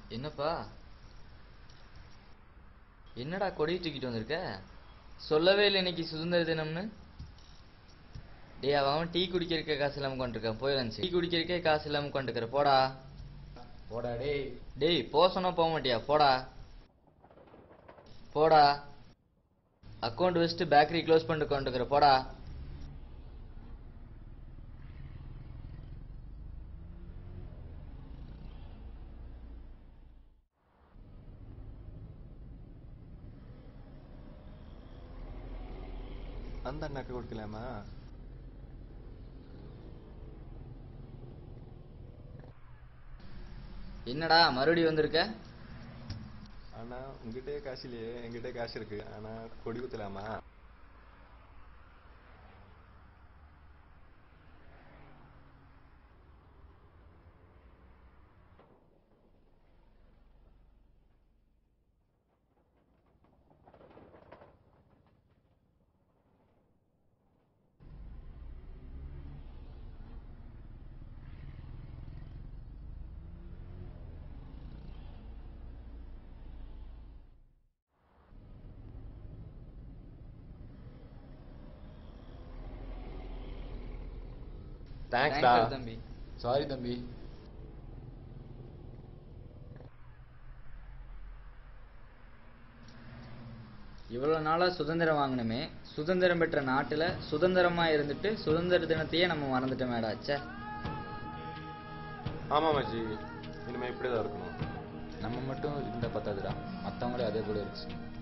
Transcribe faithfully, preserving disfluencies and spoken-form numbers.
என்னப்பா என்னடா கொடி தூக்கிட்டு வந்திருக்க? சொல்லவே இல்லை இன்னைக்கு சுதந்திர தினம்னு. டேய் அவன் டீ குடிக்கிறக்கே காசு இல்லாம கொண்டிருக்கான். போய் லஞ்ச் டீ குடிக்கிறக்கே காசு இல்லாம கொண்டிருக்கிற. போடா போடா டேய். டேய் போக சொன்னா போக மாட்டியா? போடா போடா. அக்கௌண்ட் வச்சுட்டு பேக்கரி க்ளோஸ் பண்ணிட்டு கொண்டிருக்கிற. போடா. அந்த அண்ணாக்கு கொடுக்கலாமா? என்னடா மறுபடியும் வந்திருக்க? ஆனா உங்ககிட்டே காசு இல்லையே, என்கிட்ட காசு இருக்கு. ஆனா கொடி குத்தலாமா? தேங்க்ஸ்டா. தம்பி. சாரி தம்பி. இவ்வளவு நாளா சுதந்திரம் வாங்கணுமே, சுதந்திரம் பெற்ற நாட்டுல சுதந்திரமா இருந்துட்டு சுதந்திர தினத்தையே நம்ம மறந்துட்டோமேடா. ச்சே. ஆமா மச்சி, இனிமே இப்படிதான் இருக்கணும். நம்ம மட்டும் இருந்தா பத்தாதுடா, மற்றவங்களே அதே போல இருக்கு.